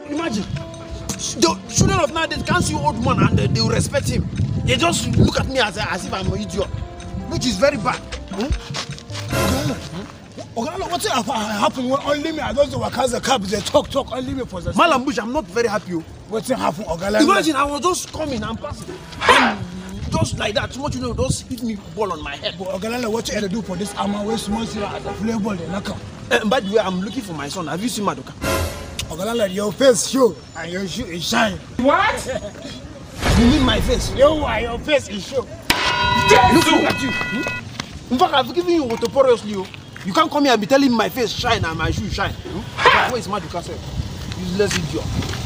Imagine. The children of nowadays can't see old man and they will respect him. They just look at me as if I'm an idiot, which is very bad. What happened when only me? I don't know what kind of cab they talk only me for the Malam Bush, I'm not very happy. What happened, Ogalala? Imagine I was just coming and passing. And just like that, too much just hit me ball on my head. But Ogalala, what you had to do for this armor where small zero as a play ball in Naka? By the way, I'm looking for my son. Have you seen Madoka? Ogalala, your face show and your shoe is shine. What? You mean my face? Your face is show. Look at you. In fact, I've given you autoporously. You can't come here and be telling me my face shine and my shoe shine. Where is Madoka, sir? Useless idiot.